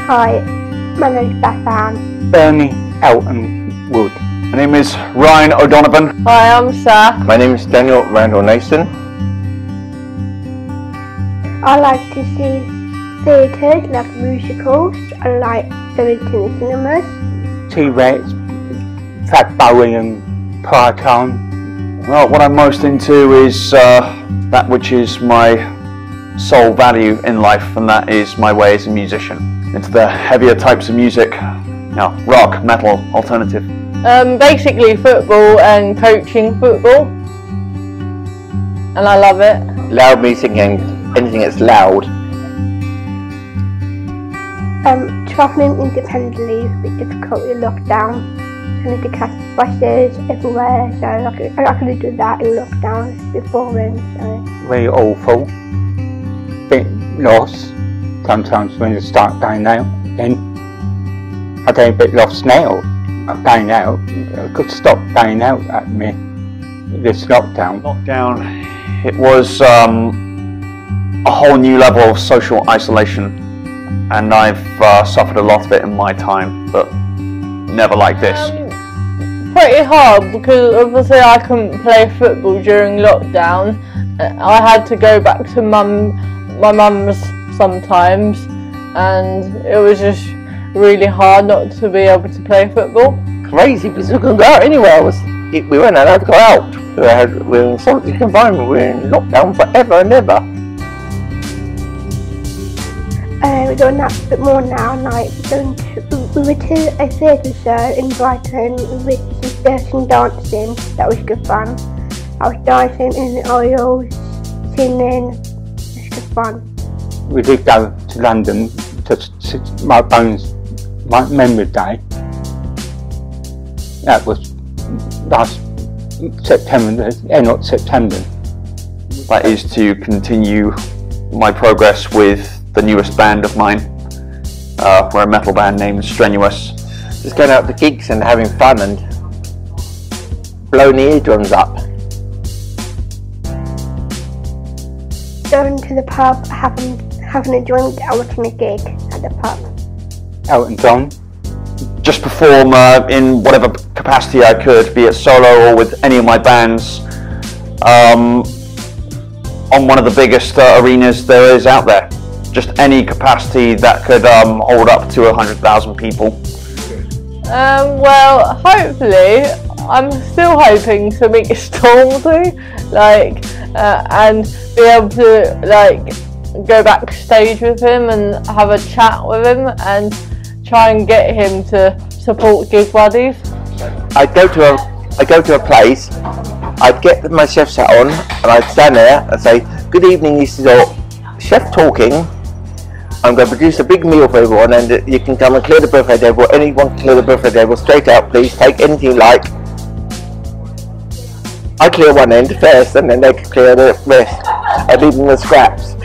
Hi, my name's Bethan. Bernie Elton Wood. My name is Ryan O'Donovan. Hi, I'm Saf. My name is Daniel Randall Nason. I like to see theatres, like musicals. I like going to the cinemas. T-Rex, Fat Bowie and Python. Well, what I'm most into is that which is my sole value in life, and that is my way as a musician. Into the heavier types of music, rock, metal, alternative. Basically football and coaching football, and I love it. Loud music and anything that's loud. Travelling independently is a bit difficult in lockdown. I need to catch buses everywhere, so I couldn't do that in lockdown. It's a bit boring. So. Very awful. Bit lost sometimes when you start going out. Then I get a bit lost now. Going out, I could stop going out at me. This lockdown. It was a whole new level of social isolation, and I've suffered a lot of it in my time, but never like this. Pretty hard, because obviously I couldn't play football during lockdown. I had to go back to my mum's sometimes, and it was just really hard not to be able to play football. Crazy, because we couldn't go out anywhere. We weren't allowed to go out. We were in solitary confinement. We were in lockdown forever and ever. We're doing that a bit more now. Like we went to a theatre show in Brighton. We did some dirty dancing. That was good fun. I was dancing in the aisles, singing. It was good fun. We did go to London to my memory day. That was last September, not September. That is to continue my progress with the newest band of mine. We're a metal band named Strenuous. Just going out to gigs and having fun and blowing the eardrums up. Going to the pub, having a drink, and watching a gig at the pub. Elton John. Just perform in whatever capacity I could, be it solo or with any of my bands, on one of the biggest arenas there is out there. Just any capacity that could hold up to 100,000 people. Well, hopefully, I'm still hoping to meet Stormzy, and be able to go backstage with him and have a chat with him and try and get him to support Gig Buddies. I'd go to a place, I'd get my chef's hat on, and I'd stand there and say, "Good evening, this is our chef talking. I'm going to produce a big meal for everyone, and you can come and clear the buffet table. Anyone can clear the buffet table straight out, please. Take anything you like." I clear one end first, and then they can clear the rest. I leave them the scraps.